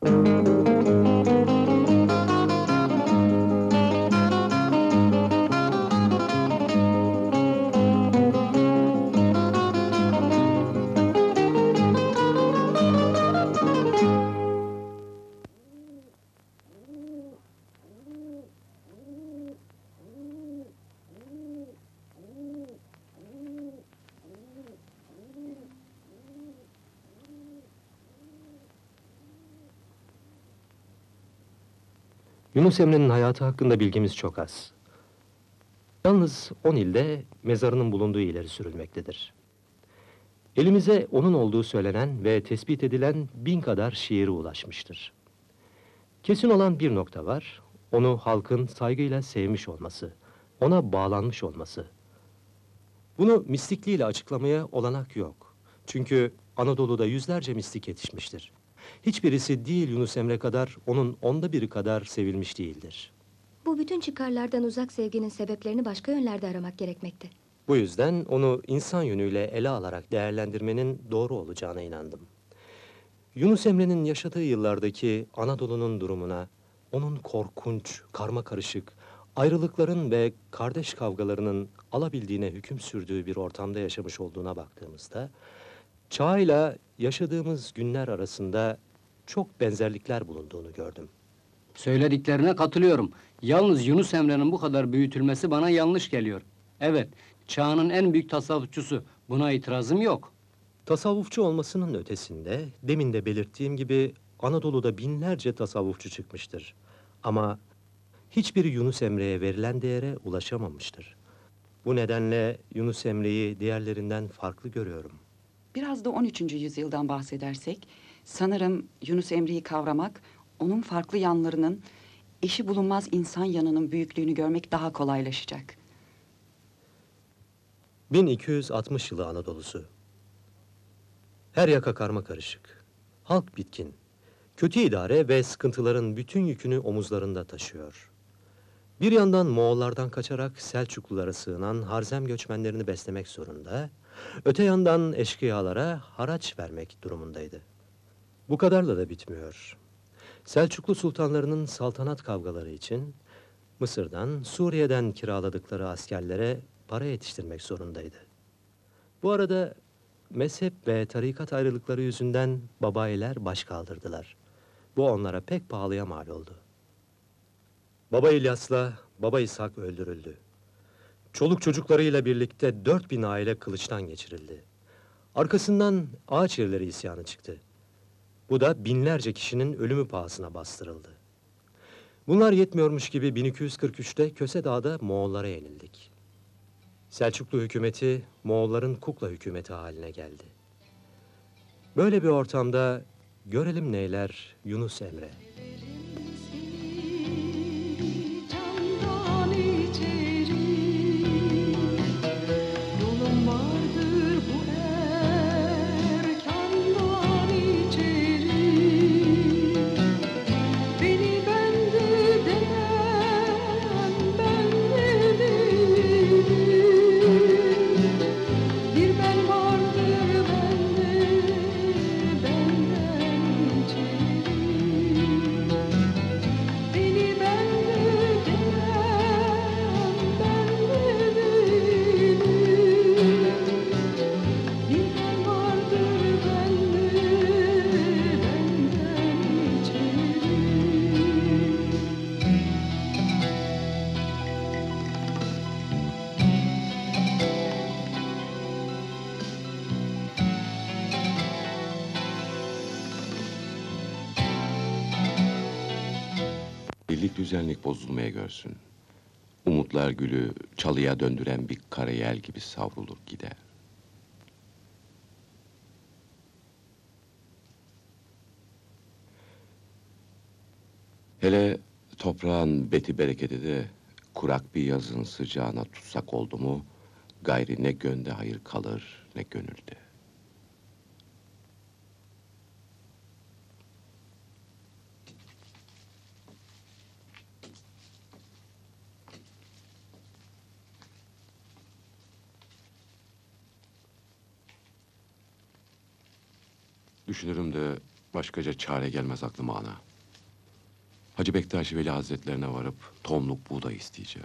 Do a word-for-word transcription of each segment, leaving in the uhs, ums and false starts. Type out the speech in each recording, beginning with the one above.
Yunus Emre'nin hayatı hakkında bilgimiz çok az. Yalnız on ilde mezarının bulunduğu ileri sürülmektedir. Elimize onun olduğu söylenen ve tespit edilen bin kadar şiiri ulaşmıştır. Kesin olan bir nokta var, onu halkın saygıyla sevmiş olması, ona bağlanmış olması. Bunu mistikliğiyle açıklamaya olanak yok. Çünkü Anadolu'da yüzlerce mistik yetişmiştir. Hiçbirisi değil Yunus Emre kadar, onun onda biri kadar sevilmiş değildir. Bu bütün çıkarlardan uzak sevginin sebeplerini başka yönlerde aramak gerekmekte. Bu yüzden onu insan yönüyle ele alarak değerlendirmenin doğru olacağına inandım. Yunus Emre'nin yaşadığı yıllardaki Anadolu'nun durumuna, onun korkunç, karmakarışık, ayrılıkların ve kardeş kavgalarının alabildiğine hüküm sürdüğü bir ortamda yaşamış olduğuna baktığımızda, çağıyla yaşadığımız günler arasında çok benzerlikler bulunduğunu gördüm. Söylediklerine katılıyorum. Yalnız Yunus Emre'nin bu kadar büyütülmesi bana yanlış geliyor. Evet, çağının en büyük tasavvufçusu. Buna itirazım yok. Tasavvufçu olmasının ötesinde, demin de belirttiğim gibi Anadolu'da binlerce tasavvufçu çıkmıştır. Ama hiçbiri Yunus Emre'ye verilen değere ulaşamamıştır. Bu nedenle Yunus Emre'yi diğerlerinden farklı görüyorum. Biraz da on üçüncü yüzyıldan bahsedersek, sanırım Yunus Emre'yi kavramak, onun farklı yanlarının, eşi bulunmaz insan yanının büyüklüğünü görmek daha kolaylaşacak. bin iki yüz altmış yılı Anadolu'su. Her yaka karmakarışık. Halk bitkin. Kötü idare ve sıkıntıların bütün yükünü omuzlarında taşıyor. Bir yandan Moğollardan kaçarak Selçuklulara sığınan Harzem göçmenlerini beslemek zorunda, öte yandan eşkıyalara haraç vermek durumundaydı. Bu kadarla da bitmiyor. Selçuklu sultanlarının saltanat kavgaları için Mısır'dan, Suriye'den kiraladıkları askerlere para yetiştirmek zorundaydı. Bu arada mezhep ve tarikat ayrılıkları yüzünden babayiler baş kaldırdılar. Bu onlara pek pahalıya mal oldu. Baba İlyas'la Baba İshak öldürüldü. Çoluk çocuklarıyla birlikte dört bin aile kılıçtan geçirildi. Arkasından Ağaçerileri isyanı çıktı. Bu da binlerce kişinin ölümü pahasına bastırıldı. Bunlar yetmiyormuş gibi bin iki yüz kırk üçte Köse Dağı'da Moğollara yenildik. Selçuklu hükümeti Moğolların kukla hükümeti haline geldi. Böyle bir ortamda görelim neyler Yunus Emre. Birlik düzenlik bozulmaya görsün. Umutlar gülü çalıya döndüren bir karayel gibi savrulur gider. Hele toprağın beti bereketi de kurak bir yazın sıcağına tutsak oldu mu, gayri ne gönde hayır kalır ne gönülde. Düşünürüm de Başkaca çare gelmez aklıma ana. Hacı Bektaş Veli Hazretlerine varıp tohumluk buğday isteyeceğim.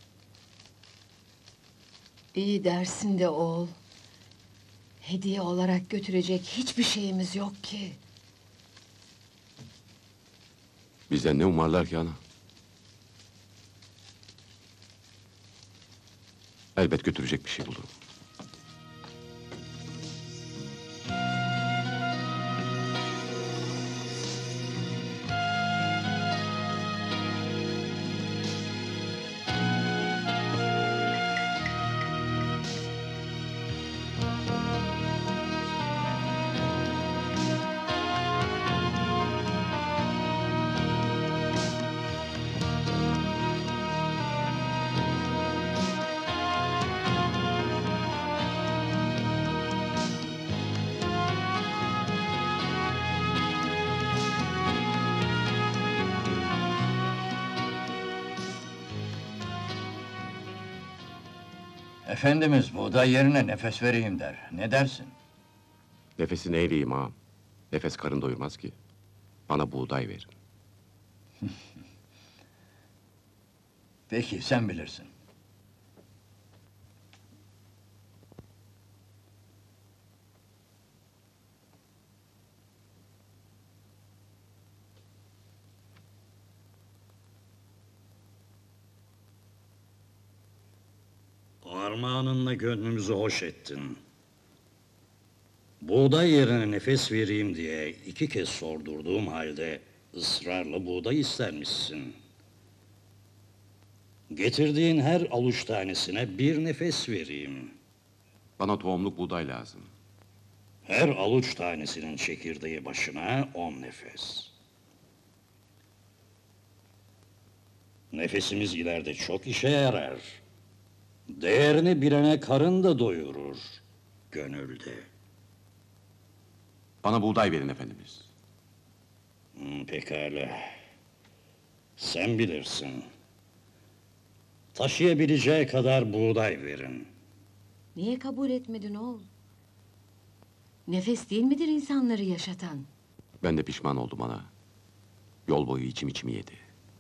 İyi dersin de oğul. Hediye olarak götürecek hiçbir şeyimiz yok ki. Bizden ne umarlar ki ana? Elbet götürecek bir şey bulurum. Efendimiz buğday yerine nefes vereyim der. Ne dersin? Nefesini eğleyeyim ağam. Nefes karın doyurmaz ki. Bana buğday verin. Peki sen bilirsin. Armağanınla gönlümüzü hoş ettin. Buğday yerine nefes vereyim diye iki kez sordurduğum halde ısrarla buğday istermişsin. Getirdiğin her avuç tanesine bir nefes vereyim. Bana tohumluk buğday lazım. Her avuç tanesinin çekirdeği başına on nefes. Nefesimiz ileride çok işe yarar. Değerini bilene karın da doyurur, gönülde. Bana buğday verin efendimiz. Hmm, pekala. Sen bilirsin. Taşıyabileceği kadar buğday verin. Niye kabul etmedin oğul? Nefes değil midir insanları yaşatan? Ben de pişman oldum ana. Yol boyu içim içimi yedi.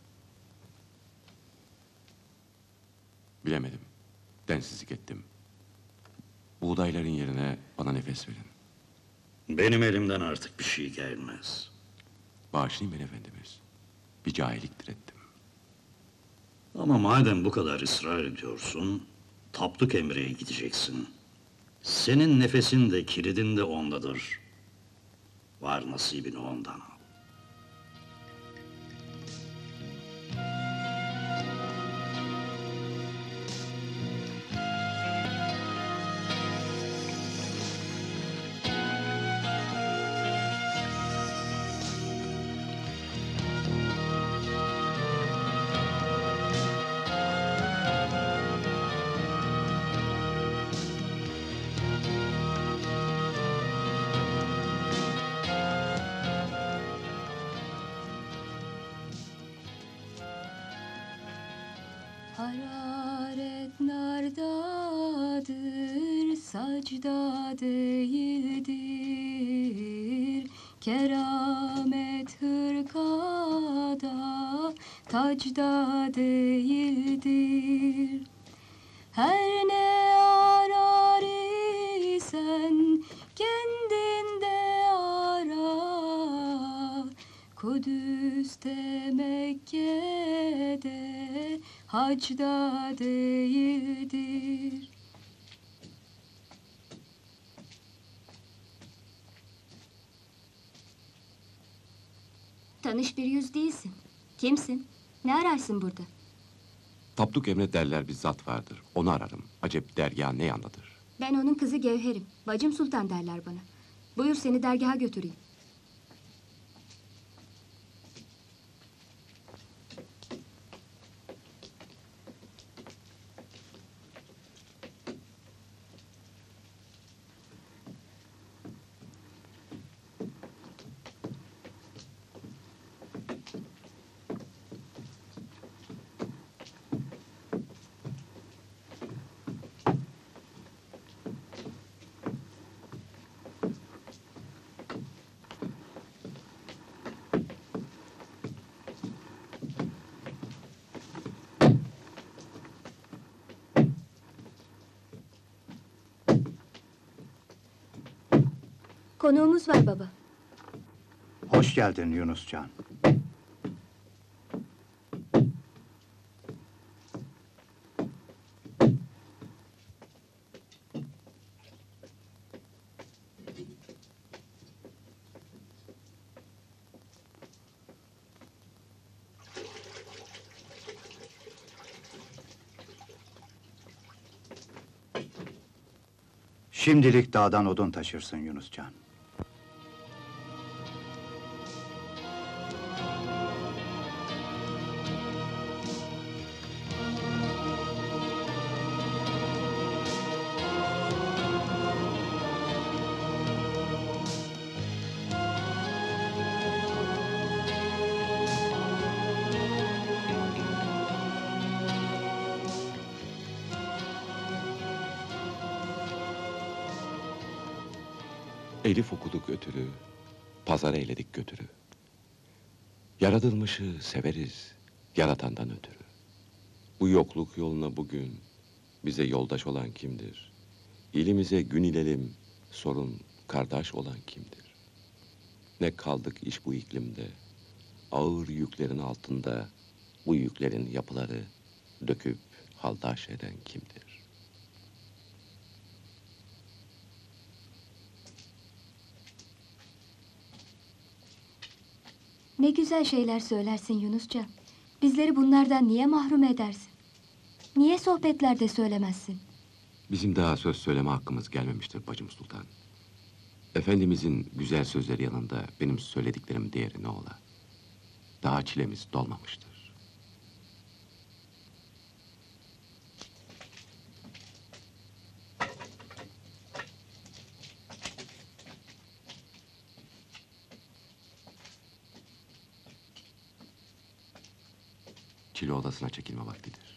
Bilemedim. Densizlik ettim. Buğdayların yerine bana nefes verin. Benim elimden artık bir şey gelmez. Bağışlayın beni efendimiz. Bir cahilliktir ettim. Ama madem bu kadar ısrar ediyorsun, Tapduk Emre'ye gideceksin. Senin nefesin de kilidin de ondadır. Var nasibini ondan al. Hararet nardadır, sacda değildir. Keramet hırkada, tacda değildir. Her ne arar isen kendinde ara. Kudüs'te, Mekke'de, hacda değildir. Tanış bir yüz değilsin. Kimsin? Ne ararsın burada? Tapduk Emre derler bir zat vardır. Onu ararım. Acep dergâh ne yandadır? Ben onun kızı Gevher'im. Bacım Sultan derler bana. Buyur seni dergaha götüreyim. Konuğumuz var baba. Hoş geldin Yunuscan. Şimdilik dağdan odun taşırsın Yunuscan. Elif okuduk ötürü, pazar eyledik götürü. Yaratılmışı severiz, yaratandan ötürü. Bu yokluk yoluna bugün bize yoldaş olan kimdir? İlimize gün ilelim, sorun kardeş olan kimdir? Ne kaldık iş bu iklimde, ağır yüklerin altında, bu yüklerin yapıları döküp haldaş eden kimdir? Ne güzel şeyler söylersin Yunuscan. Bizleri bunlardan niye mahrum edersin? Niye sohbetlerde söylemezsin? Bizim daha söz söyleme hakkımız gelmemiştir bacım sultan. Efendimizin güzel sözleri yanında benim söylediklerim değeri ne ola? Daha çilemiz dolmamıştır. Çile odasına çekilme vaktidir.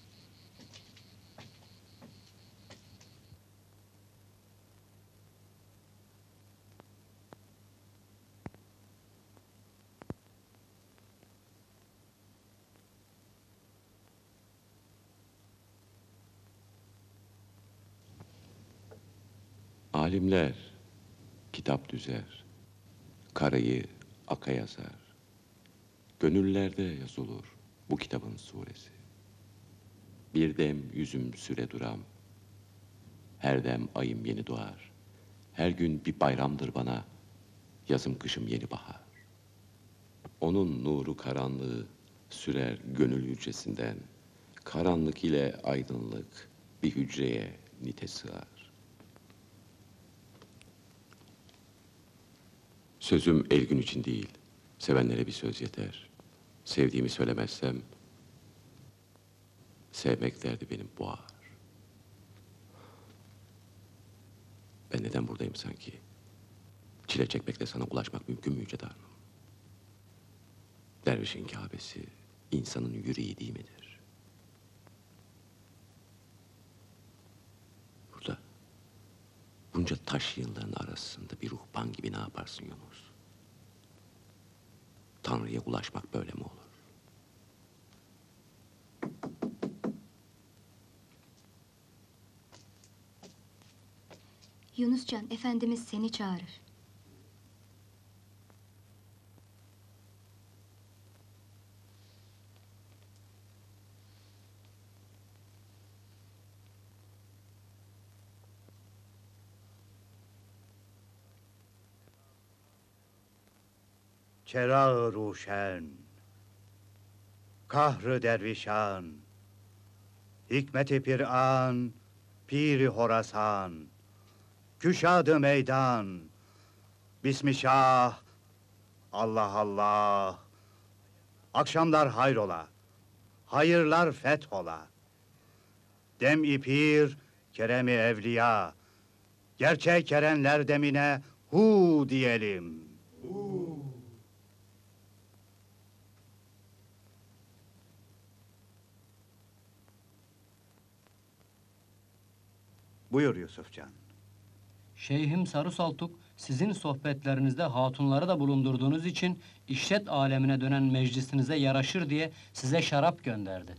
Alimler kitap düzer, karayı aka yazar. Gönüllerde yazılır bu kitabın suresi. Bir dem yüzüm süre duram, her dem ayım yeni doğar. Her gün bir bayramdır bana, yazım kışım yeni bahar. Onun nuru karanlığı sürer gönül hücresinden, karanlık ile aydınlık bir hücreye nite sığar. Sözüm el gün için değil, sevenlere bir söz yeter. Sevdiğimi söylemezsem, sevmek derdi benim boğar. Ben neden buradayım sanki? Çile çekmekle sana ulaşmak mümkün mü Yüce Tanrım? Dervişin Kâbesi, insanın yüreği değil midir? Burada, bunca taş yığınlarının arasında bir ruhban gibi ne yaparsın Yunus? Tanrı'ya ulaşmak böyle mi olur? Yunuscan, Efendimiz seni çağırır. Çerağı ruşen, kahrı dervişan, hikmeti pir'an, piri horasan, küşadı meydan, bismi şah, Allah Allah. Akşamlar hayrola, hayırlar fethola. Dem-i pir, kerem-i evliya, gerçek erenler demine hu diyelim. Buyur Yusufcan. Şeyhim Sarı Saltuk, sizin sohbetlerinizde hatunları da bulundurduğunuz için işret alemine dönen meclisinize yaraşır diye size şarap gönderdi.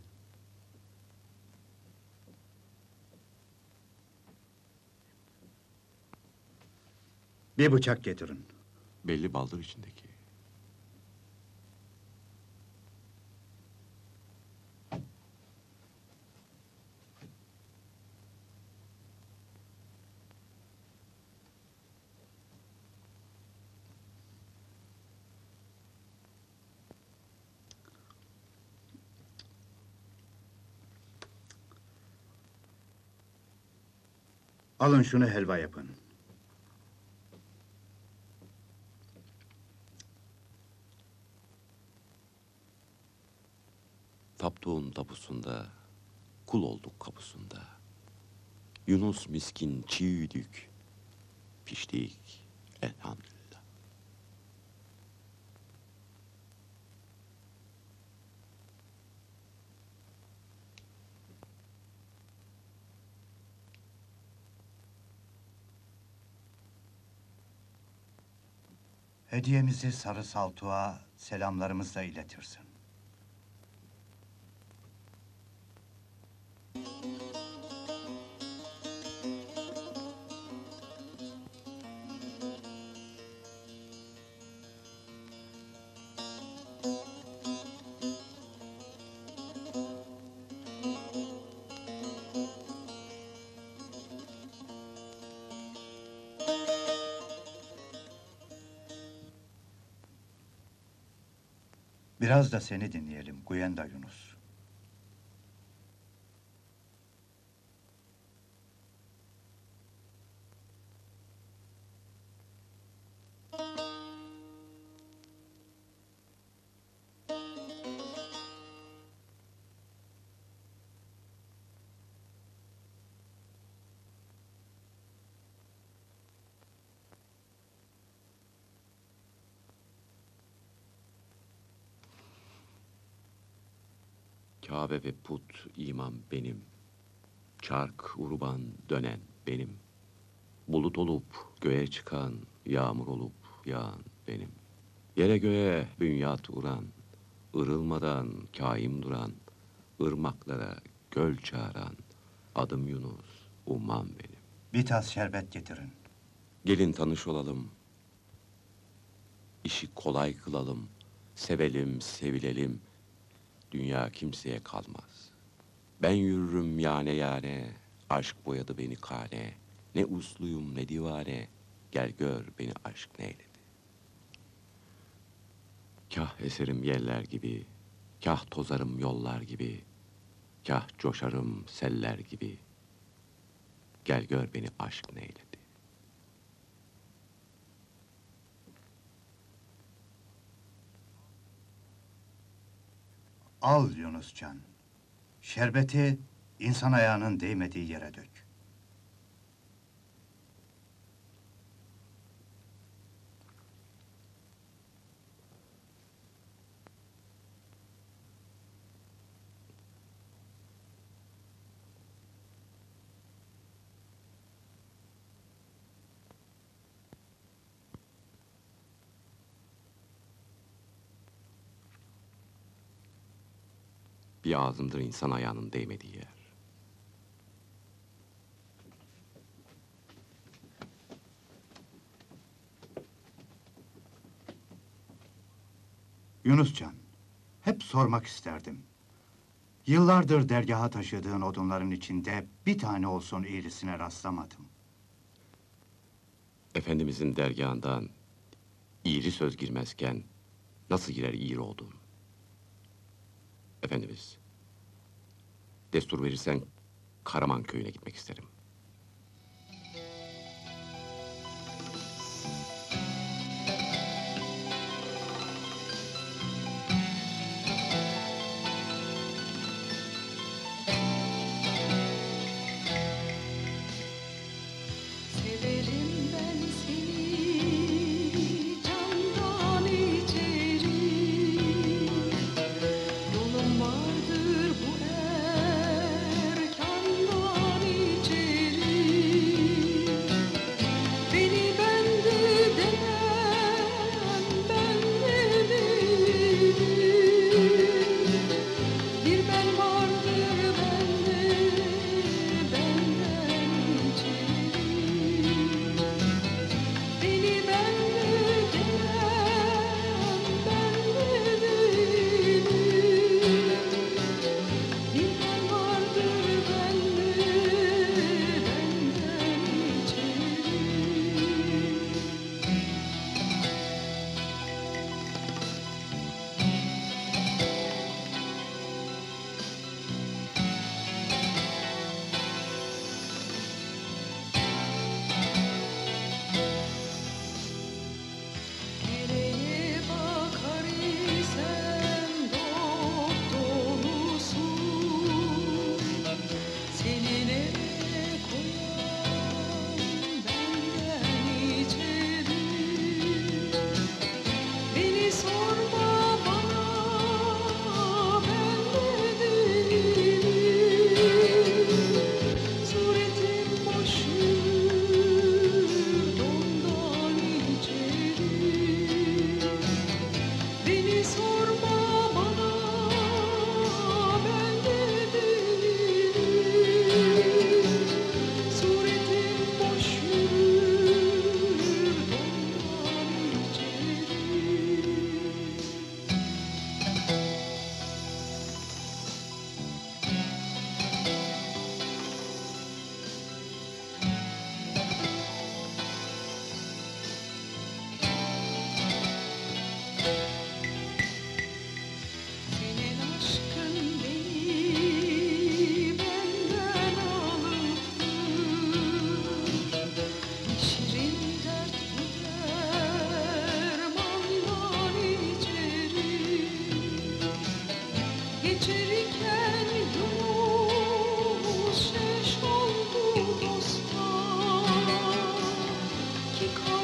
Bir bıçak getirin. Belli baldır içindeki. Alın şunu helva yapın. Taptuğun tapusunda, kul olduk kapusunda. Yunus miskin çiğdük, piştik elhamdülillah. Hediyemizi Sarı Saltuk'a selamlarımızla iletirsin. Biraz da seni dinleyelim Guyenda Yunus. Kabe ve put imam benim. Çark urban dönen benim. Bulut olup göğe çıkan, yağmur olup yağan benim. Yere göğe bünyat uran, ırılmadan kaim duran, ırmaklara göl çağıran, adım Yunus, ummam benim. Bir tas şerbet getirin. Gelin tanış olalım, işi kolay kılalım, sevelim, sevilelim, dünya kimseye kalmaz. Ben yürürüm yane yane, aşk boyadı beni kane, ne usluyum ne divane, gel gör beni aşk neyledi. Kah eserim yerler gibi, kah tozarım yollar gibi, kah coşarım seller gibi, gel gör beni aşk neyledi. Al Yunuscan. Şerbeti insan ayağının değmediği yere dök. Bir ağzımdır insan ayağının değmediği yer. Yunuscan, hep sormak isterdim. Yıllardır dergaha taşıdığın odunların içinde bir tane olsun eğrisine rastlamadım. Efendimizin dergahından iğri söz girmezken nasıl girer iğri oldun? Efendimiz, destur verirsen Karaman köyüne gitmek isterim. Severim ben seni candan içeri, yolum vardır bu erkandan içeri.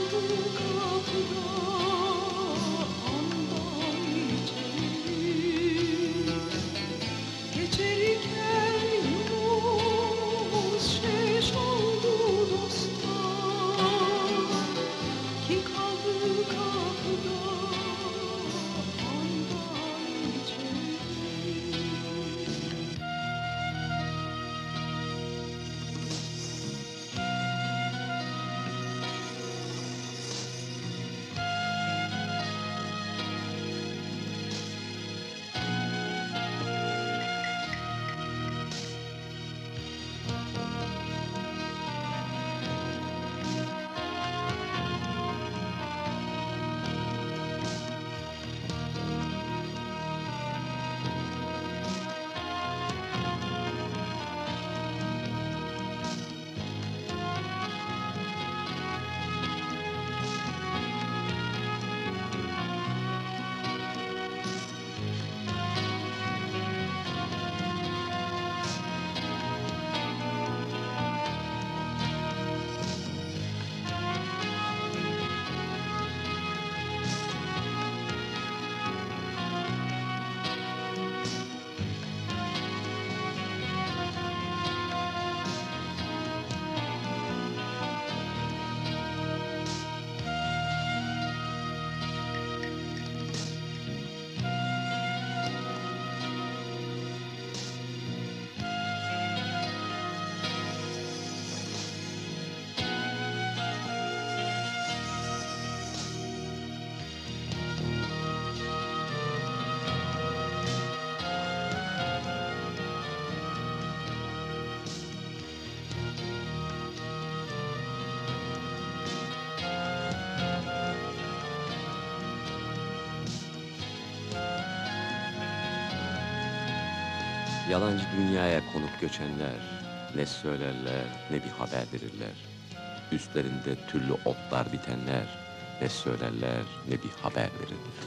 kapıda handan içeri geçerken Yunus şeş oldu dosta ki kaldı kapıda handan içeri. Yalancı dünyaya konup göçenler ne söylerler ne bir haber verirler. Üstlerinde türlü otlar bitenler ne söylerler ne bir haber verirler.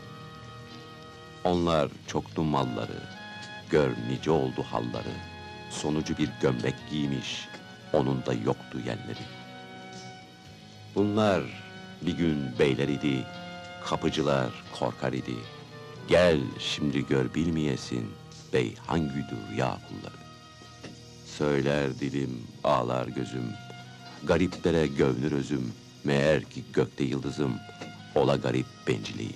Onlar çoktu malları, gör nice oldu halları. Sonucu bir gömlek giymiş, onun da yoktu yerleri. Bunlar bir gün beyler idi, kapıcılar korkar idi. Gel şimdi gör bilmeyesin, bey hangüdür ya kulları. Söyler dilim, ağlar gözüm, gariplere gövnür özüm. Meğer ki gökte yıldızım, ola garip benciliyim.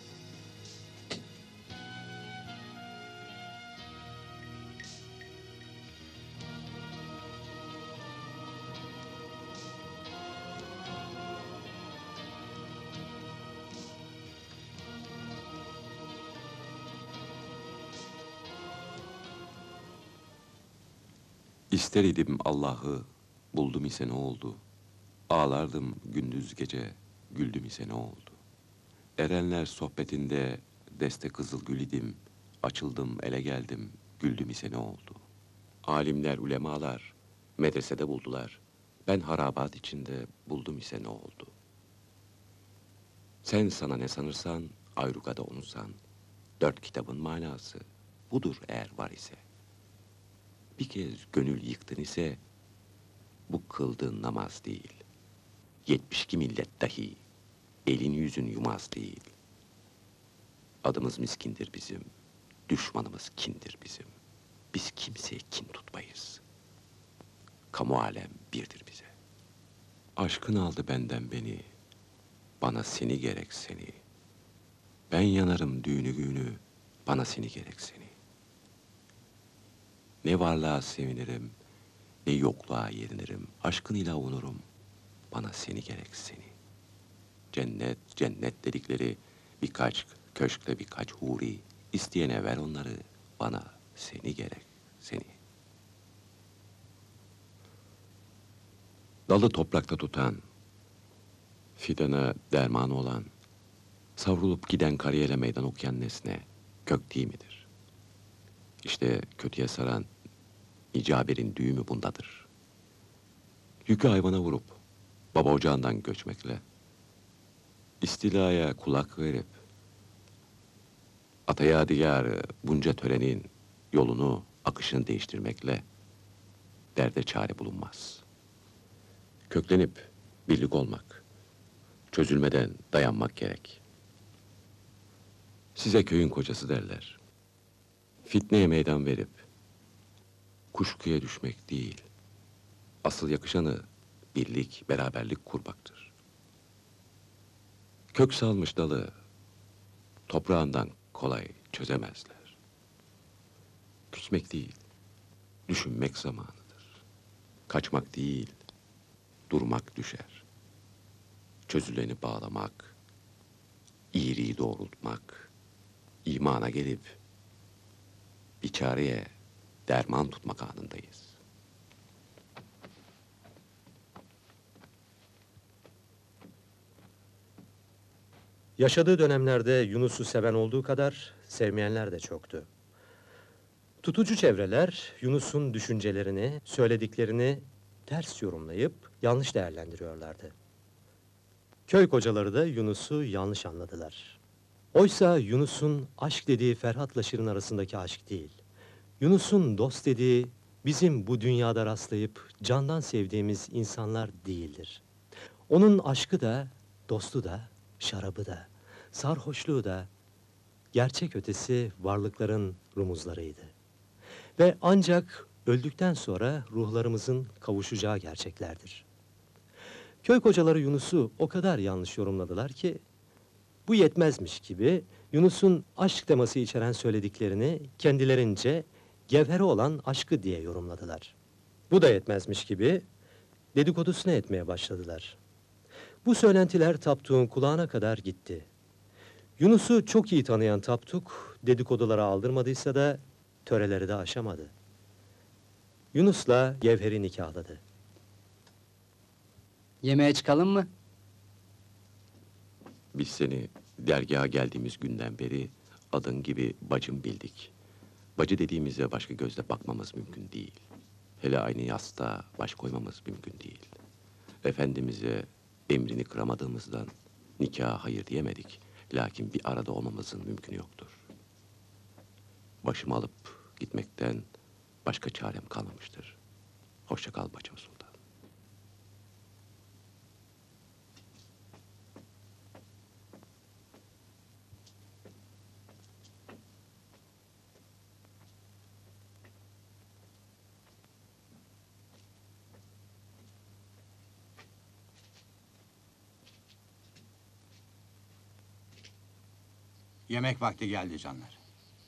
İster idim Allah'ı, buldum ise ne oldu? Ağlardım gündüz gece, güldüm ise ne oldu? Erenler sohbetinde deste kızıl gül idim, açıldım ele geldim, güldüm ise ne oldu? Alimler, ulemalar medresede buldular, ben harabat içinde buldum ise ne oldu? Sen sana ne sanırsan, ayrukada onu san. Dört kitabın manası budur eğer var ise. Bir kez gönül yıktın ise, bu kıldığın namaz değil. Yetmiş iki millet dahi, elin yüzün yumaz değil. Adımız miskindir bizim, düşmanımız kindir bizim. Biz kimseye kin tutmayız. Kamu alem birdir bize. Aşkın aldı benden beni, bana seni gerek seni. Ben yanarım düğünü günü, bana seni gerek seni. Ne varlığa sevinirim, ne yokluğa yerinirim. Aşkın ile avunurum, bana seni gerek seni. Cennet, cennet dedikleri birkaç köşkle birkaç huri. İsteyene ver onları, bana seni gerek seni. Dalı toprakta tutan, fidana dermanı olan, savrulup giden kariyere meydan okuyan nesne, gök değil midir? İşte kötüye saran nice haberin düğümü bundadır. Yükü hayvana vurup, baba ocağından göçmekle, istilaya kulak verip, ataya diyarı bunca törenin yolunu, akışını değiştirmekle, derde çare bulunmaz. Köklenip birlik olmak, Çözülmeden dayanmak gerek. Size köyün kocası derler. Fitneye meydan verip kuşkuya düşmek değil, asıl yakışanı birlik, beraberlik kurmaktır. Kök salmış dalı toprağından kolay çözemezler. Küsmek değil, düşünmek zamanıdır. Kaçmak değil, durmak düşer. Çözüleni bağlamak, iyiliği doğrultmak, imana gelip bir çareye derman tutmak anındayız. Yaşadığı dönemlerde Yunus'u seven olduğu kadar sevmeyenler de çoktu. Tutucu çevreler Yunus'un düşüncelerini, söylediklerini ters yorumlayıp yanlış değerlendiriyorlardı. Köy kocaları da Yunus'u yanlış anladılar. Oysa Yunus'un aşk dediği Ferhat'la Şirin arasındaki aşk değil. Yunus'un dost dediği bizim bu dünyada rastlayıp candan sevdiğimiz insanlar değildir. Onun aşkı da, dostu da, şarabı da, sarhoşluğu da gerçek ötesi varlıkların rumuzlarıydı. Ve ancak öldükten sonra ruhlarımızın kavuşacağı gerçeklerdir. Köy kocaları Yunus'u o kadar yanlış yorumladılar ki, bu yetmezmiş gibi Yunus'un aşk teması içeren söylediklerini kendilerince gevheri olan aşkı diye yorumladılar. Bu da yetmezmiş gibi dedikodusunu etmeye başladılar. Bu söylentiler Tapduk'un kulağına kadar gitti. Yunus'u çok iyi tanıyan Tapduk, dedikodulara aldırmadıysa da töreleri de aşamadı. Yunus'la Gevher'i nikahladı. Yemeğe çıkalım mı? Biz seni dergaha geldiğimiz günden beri adın gibi bacım bildik. Bacı dediğimize başka gözle bakmamız mümkün değil. Hele aynı yastığa baş koymamız mümkün değil. Efendimiz'e emrini kıramadığımızdan nikaha hayır diyemedik. Lakin bir arada olmamızın mümkünü yoktur. Başımı alıp gitmekten başka çarem kalmamıştır. Hoşça kal bacım sultan. Yemek vakti geldi canlar.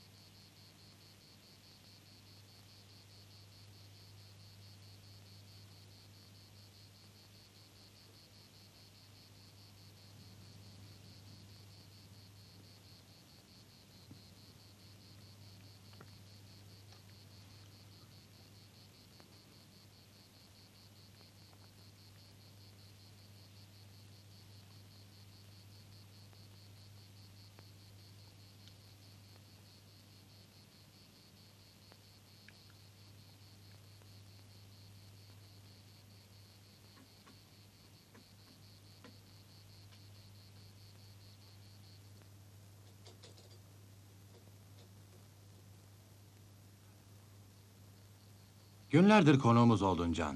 Günlerdir konuğumuz oldun Can.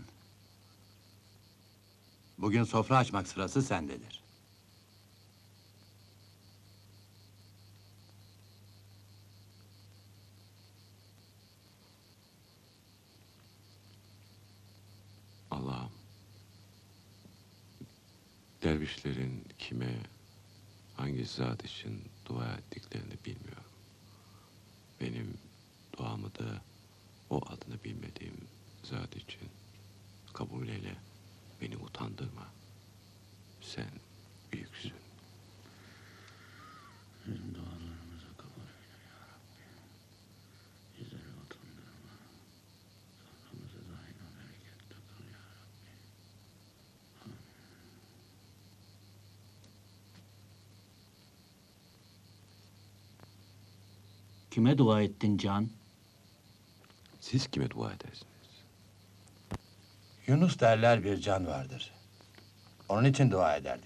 Bugün sofra açmak sırası sendedir. Allah'ım, dervişlerin kime, hangi zat için dua ettiklerini bilmiyorum. Benim duamı da o adını bilmediğim zat için kabul eyle, beni utandırma. Sen büyüksün. Bizim dualarımızı kabul eyle ya Rabbi. Bizleri utandırma. Soframızı daima bereketle kıl ya Rabbi. Kime dua ettin Can? Siz kime dua edersiniz? Yunus derler bir can vardır. Onun için dua ederdik.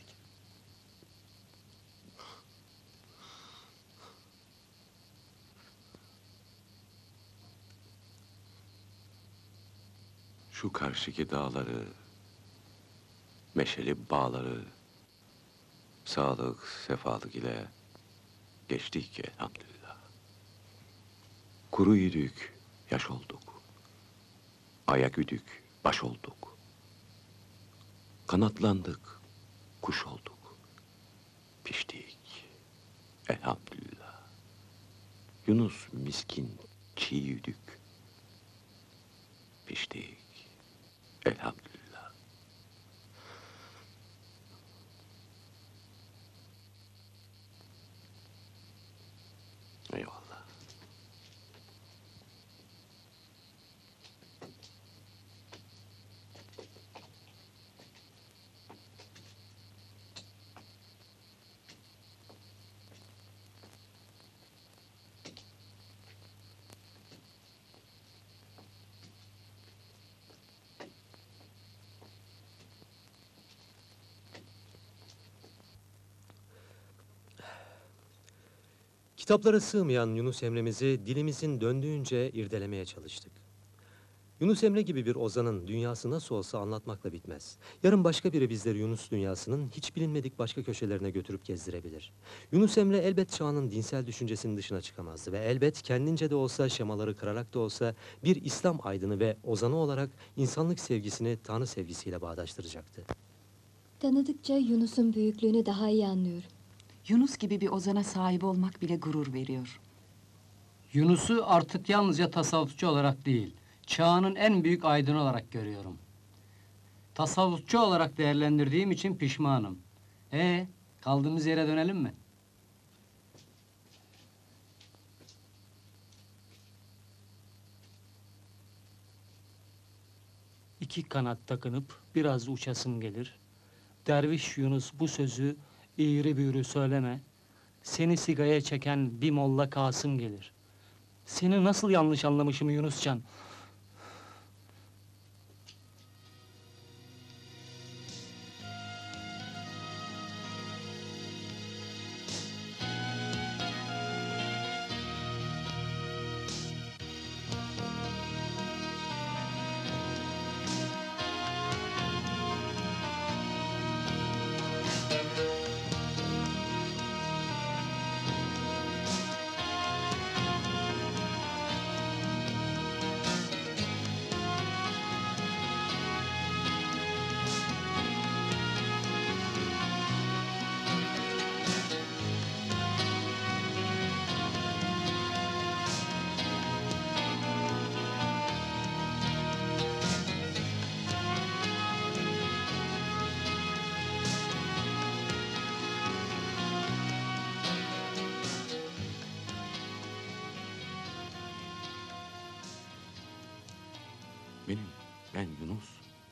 Şu karşıki dağları, meşeli bağları, Sağlık, sefalık ile geçtik elhamdülillah. Kuru yürük, yaş olduk. Ayak üdük, baş olduk. Kanatlandık, kuş olduk. Piştik, elhamdülillah. Yunus miskin, çiğ yüdük. Piştik, elhamdülillah. Eyvallah. Kitaplara sığmayan Yunus Emre'mizi dilimizin döndüğünce irdelemeye çalıştık. Yunus Emre gibi bir ozanın dünyası nasıl olsa anlatmakla bitmez. Yarın başka biri bizleri Yunus dünyasının hiç bilinmedik başka köşelerine götürüp gezdirebilir. Yunus Emre elbet çağının dinsel düşüncesinin dışına çıkamazdı ve elbet kendince de olsa, şemaları kırarak da olsa bir İslam aydını ve ozanı olarak insanlık sevgisini Tanrı sevgisiyle bağdaştıracaktı. Tanıdıkça Yunus'un büyüklüğünü daha iyi anlıyorum. Yunus gibi bir ozana sahip olmak bile gurur veriyor. Yunus'u artık yalnızca tasavvufçu olarak değil, çağının en büyük aydını olarak görüyorum. Tasavvufçu olarak değerlendirdiğim için pişmanım. Ee, kaldığımız yere dönelim mi? İki kanat takınıp biraz uçasım gelir. Derviş Yunus bu sözü eğri büğrü söyleme. Seni sigaya çeken bir molla Kasım gelir. Seni nasıl yanlış anlamışım Yunuscan? Benim, ben Yunus.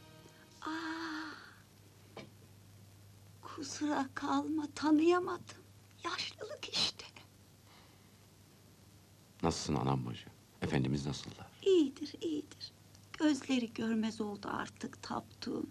Kusura kalma, tanıyamadım. Yaşlılık işte. Nasılsın anam bacı? Efendimiz nasıllar? İyidir, iyidir. Gözleri görmez oldu artık taptuğum.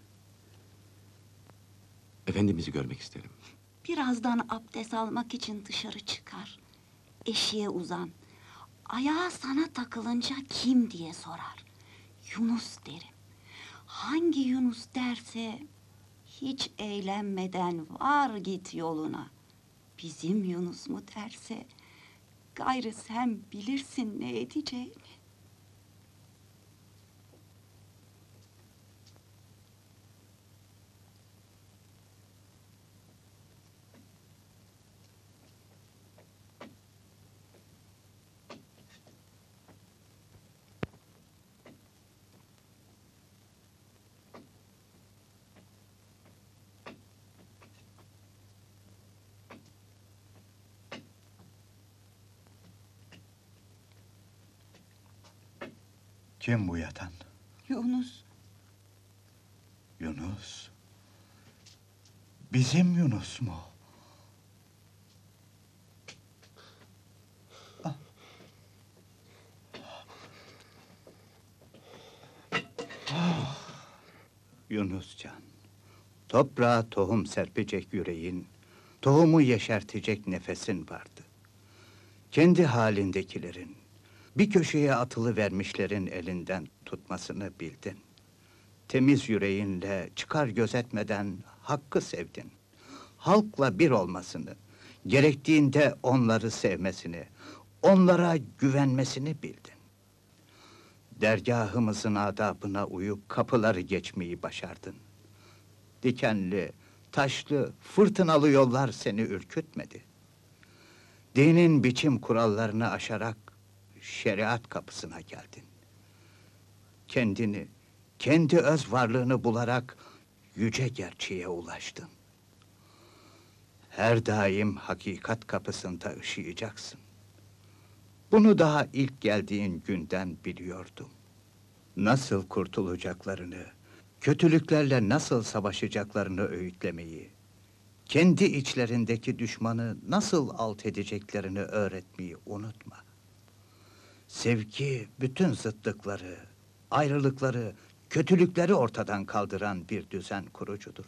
Efendimiz'i görmek isterim. Birazdan abdest almak için dışarı çıkar. Eşiğe uzan. Ayağı sana takılınca kim diye sorar. Yunus derim. Hangi Yunus derse hiç eğlenmeden var git yoluna. Bizim Yunus mu derse gayrı sen bilirsin ne edeceğini. Kim bu yatan? Yunus. Yunus. Bizim Yunus mu? Ah. Ah. Yunuscan. Toprağa tohum serpecek yüreğin, tohumu yeşertecek nefesin vardı. Kendi halindekilerin, bir köşeye atılı vermişlerin elinden tutmasını bildin. Temiz yüreğinle çıkar gözetmeden hakkı sevdin. halkla bir olmasını, gerektiğinde onları sevmesini, onlara güvenmesini bildin. Dergahımızın adabına uyup kapıları geçmeyi başardın. Dikenli, taşlı, fırtınalı yollar seni ürkütmedi. Dinin biçim kurallarını aşarak şeriat kapısına geldin. Kendini, kendi öz varlığını bularak yüce gerçeğe ulaştın. Her daim hakikat kapısında ışıyacaksın. Bunu daha ilk geldiğin günden biliyordum. Nasıl kurtulacaklarını, kötülüklerle nasıl savaşacaklarını öğütlemeyi, kendi içlerindeki düşmanı nasıl alt edeceklerini öğretmeyi unutma. Sevgi bütün zıtlıkları, ayrılıkları, kötülükleri ortadan kaldıran bir düzen kurucudur.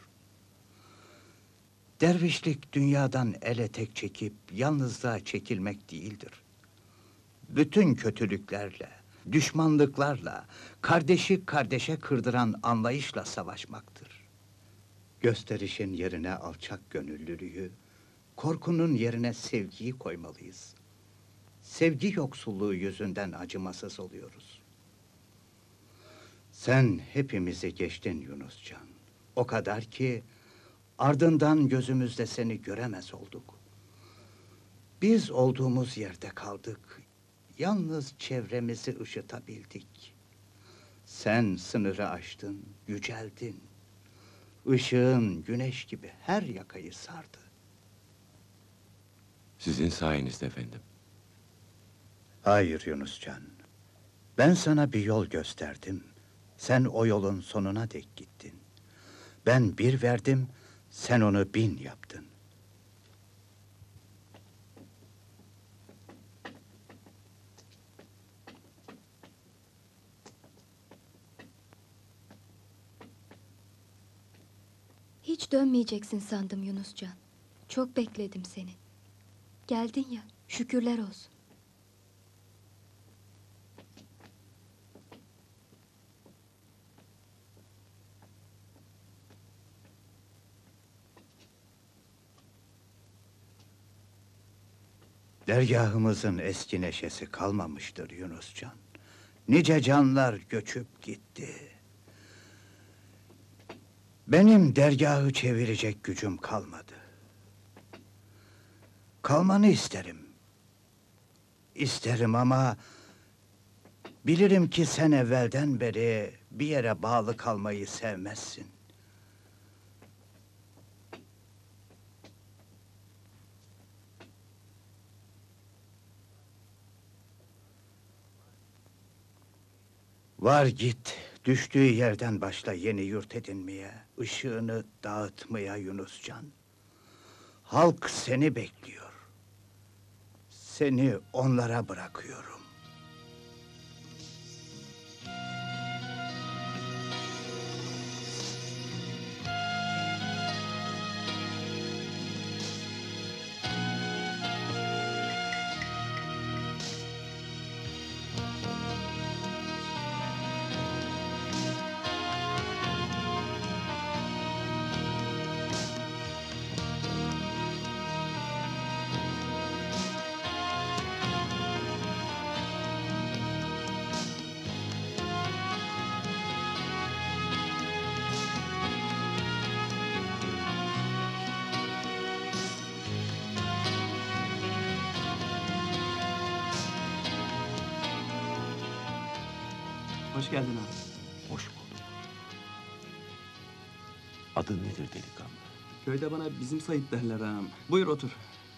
Dervişlik dünyadan ele tek çekip yalnızlığa çekilmek değildir. Bütün kötülüklerle, düşmanlıklarla, kardeşi kardeşe kırdıran anlayışla savaşmaktır. Gösterişin yerine alçak gönüllülüğü, korkunun yerine sevgiyi koymalıyız. Sevgi yoksulluğu yüzünden acımasız oluyoruz. Sen hepimizi geçtin Yunuscan. O kadar ki ardından gözümüzde seni göremez olduk. Biz olduğumuz yerde kaldık. Yalnız çevremizi ışıtabildik. Sen sınırı aştın, yüceldin. Işığın güneş gibi her yakayı sardı. Sizin sayenizde efendim. Hayır Yunuscan. Ben sana bir yol gösterdim. Sen o yolun sonuna dek gittin. Ben bir verdim, sen onu bin yaptın. Hiç dönmeyeceksin sandım Yunuscan. Çok bekledim seni. Geldin ya, şükürler olsun. Dergahımızın eski neşesi kalmamıştır Yunuscan. Nice canlar göçüp gitti. Benim dergahı çevirecek gücüm kalmadı. Kalmanı isterim. İsterim ama bilirim ki sen evvelden beri bir yere bağlı kalmayı sevmezsin. Var git, düştüğü yerden başla yeni yurt edinmeye, ışığını dağıtmaya Yunuscan. Halk seni bekliyor. Seni onlara bırakıyorum. Hoş geldin abi. Hoş bulduk. Adın nedir delikanlı? Köyde bana bizim Sayit derler ağam. Buyur otur.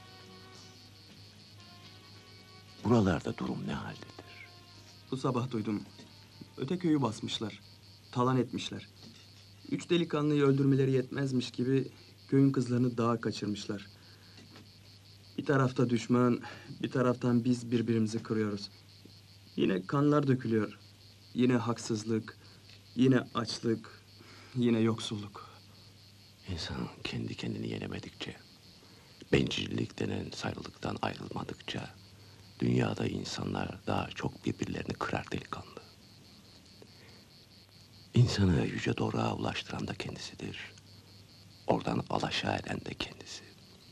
Buralarda durum ne haldedir? Bu sabah duydum. Öte köyü basmışlar. Talan etmişler. Üç delikanlıyı öldürmeleri yetmezmiş gibi köyün kızlarını dağa kaçırmışlar. Bir tarafta düşman, bir taraftan biz birbirimizi kırıyoruz. Yine kanlar dökülüyor. Yine haksızlık, yine açlık, yine yoksulluk. İnsan kendi kendini yenemedikçe, bencillik denen sayrılıktan ayrılmadıkça, dünyada insanlar daha çok birbirlerini kırar delikanlı. İnsanı yüce doğruğa ulaştıran da kendisidir. oradan alaşağı eden de kendisi.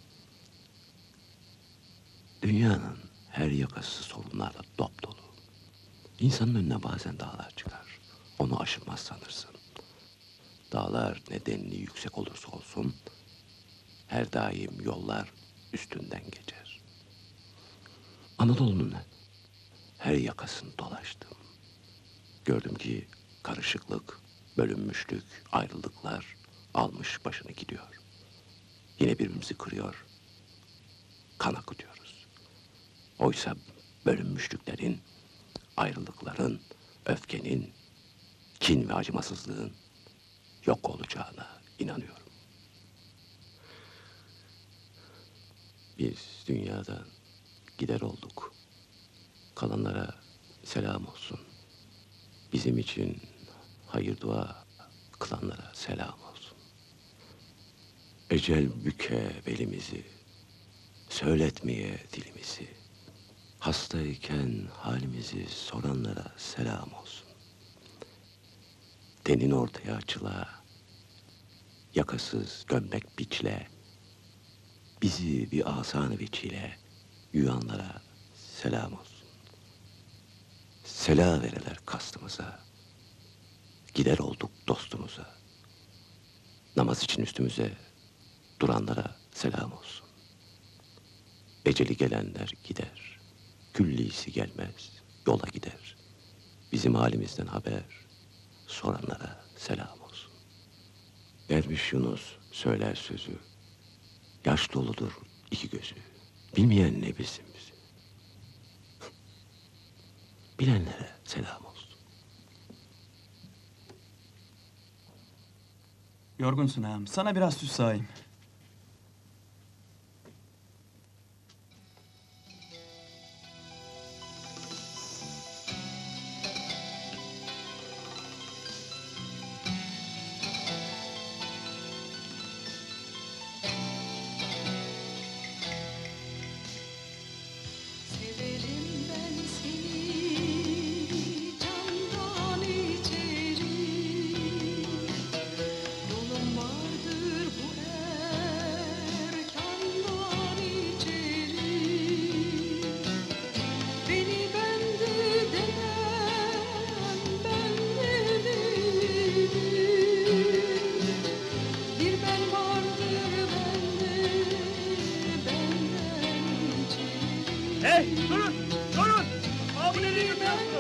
Dünyanın her yakası sorunlarla dop dolu. İnsanın önüne bazen dağlar çıkar. Onu aşılmaz sanırsın. Dağlar ne denli yüksek olursa olsun, her daim yollar üstünden geçer. Anadolu'nun her yakasını dolaştım. Gördüm ki karışıklık, bölünmüşlük, ayrılıklar almış başını gidiyor. Yine birbirimizi kırıyor, kan akıtıyoruz. Oysa bölünmüşlüklerin, ayrılıkların, öfkenin, kin ve acımasızlığın yok olacağına inanıyorum. Biz dünyadan gider olduk. Kalanlara selam olsun. Bizim için hayır dua kılanlara selam olsun. Ecel büke belimizi, söyletmeye dilimizi, hastayken halimizi soranlara selam olsun. Tenin ortaya açıla, yakasız gömlek biçle, bizi bir asan veçile yuyanlara selam olsun. Sela vereler kastımıza, gider olduk dostumuza. Namaz için üstümüze duranlara selam olsun. Eceli gelenler gider, küllisi gelmez, yola gider. Bizim halimizden haber soranlara selam olsun. Derviş Yunus söyler sözü, yaş doludur iki gözü, bilmeyen ne bilsin bizi. Bilenlere selam olsun. Yorgunsun ağam. Sana biraz süs sağayım. Hey, durun! Durun! Abi nereye gidiyorsunuz?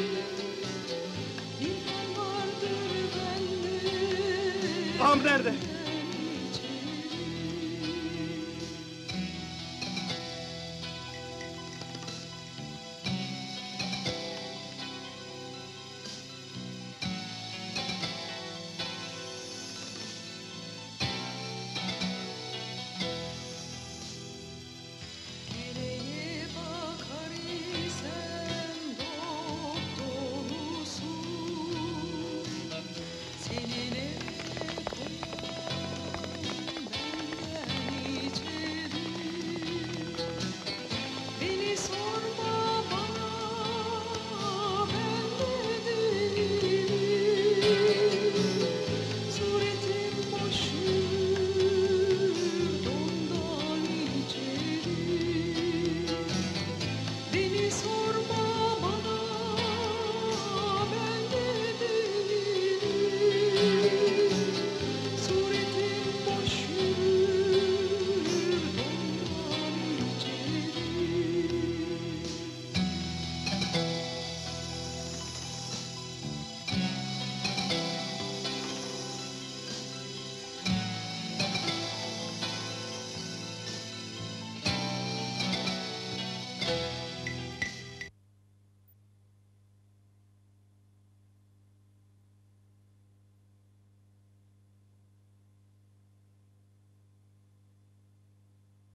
Ağam nerede?